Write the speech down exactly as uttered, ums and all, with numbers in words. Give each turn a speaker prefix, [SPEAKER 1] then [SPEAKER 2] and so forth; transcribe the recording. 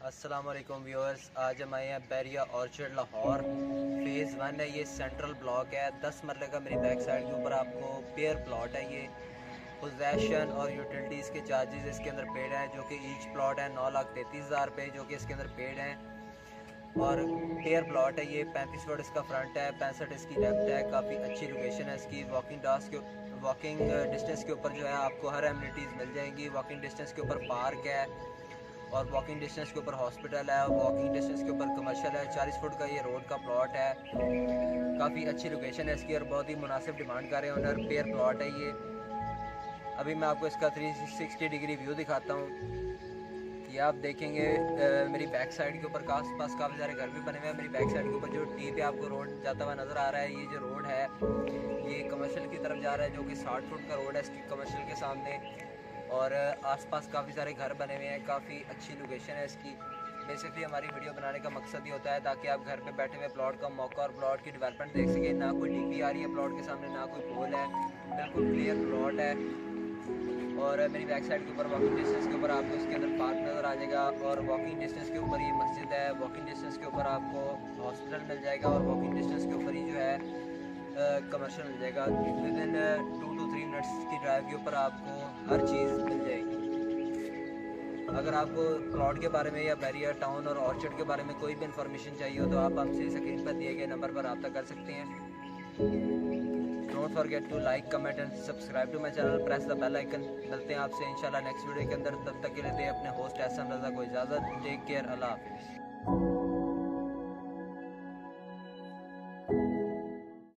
[SPEAKER 1] अस्सलाम वालेकुम व्यूअर्स, आज हम आए हैं Bahria Orchard Lahore. Phase one है, ये सेंट्रल ब्लॉक है। दस मरले का मेरी बैक साइड के ऊपर आपको पेयर प्लॉट है। ये पोजेशन और यूटिलिटीज़ के चार्जेस इसके अंदर पेड हैं, जो कि ईच प्लॉट है नौ लाख तैंतीस हज़ार रुपये, जो कि इसके अंदर पेड हैं। और पेयर प्लॉट है ये। पैंतीस फुट इसका फ्रंट है, पैंसठ इसकी लेफ्ट है। काफ़ी अच्छी लोकेशन है इसकी। वॉकिंग डास के वॉकिंग डिस्टेंस के ऊपर जो है आपको हर एमिनिटीज़ मिल जाएंगी। वॉकिंग डिस्टेंस के ऊपर पार्क है और वॉकिंग डिस्टेंस के ऊपर हॉस्पिटल है। वॉकिंग डिस्टेंस के ऊपर कमर्शियल है। चालीस फुट का ये रोड का प्लॉट है। काफ़ी अच्छी लोकेशन है इसकी और बहुत ही मुनासिब डिमांड कर रहे हैं ओनर। पेयर प्लॉट है ये। अभी मैं आपको इसका थ्री सिक्सटी डिग्री व्यू दिखाता हूँ। ये आप देखेंगे आ, मेरी बैक साइड के ऊपर आस पास काफ़ी सारे घर भी बने हुए हैं। मेरी बैक साइड के ऊपर जो टी पे आपको रोड जाता हुआ नज़र आ रहा है, ये जो रोड है ये कमर्शियल की तरफ जा रहा है, जो कि साठ फुट का रोड है इसकी कमर्शियल के सामने। और आसपास काफ़ी सारे घर बने हुए हैं। काफ़ी अच्छी लोकेशन है इसकी। बेसिकली हमारी वीडियो बनाने का मकसद ही होता है ताकि आप घर पे बैठे हुए प्लॉट का मौका और प्लॉट की डेवलपमेंट देख सकें। ना कोई डीपी आ रही है प्लॉट के सामने, ना कोई पोल है, बिल्कुल क्लियर प्लॉट है। और मेरी बैक साइड के ऊपर वॉकिंग डिस्टेंस के ऊपर आपको इसके अंदर पार्क नज़र आ जाएगा। और वॉकिंग डिस्टेंस के ऊपर ये मस्जिद है। वॉकिंग डिस्टेंस के ऊपर आपको हॉस्पिटल मिल जाएगा और वॉकिंग डिस्टेंस के ऊपर ही जो है कमर्शियल मिल जाएगा। Within two two three minutes की ड्राइव के ऊपर आपको हर चीज़ मिल जाएगी। अगर आपको प्लॉट के बारे में या बैरिया टाउन और ऑर्चर्ड के बारे में कोई भी इंफॉर्मेशन चाहिए हो तो आप हमसे स्क्रीन पर दिए गए नंबर पर रब्ता कर सकते हैं। Don't forget to like, comment and subscribe to my channel. Press the bell icon. मिलते हैं आपसे इंशाल्लाह नेक्स्ट वीडियो के अंदर। तब तक के लिए दे अपने होस्ट एहसन रज़ा को इजाज़त। Take care. अल्लाह हाफिज़।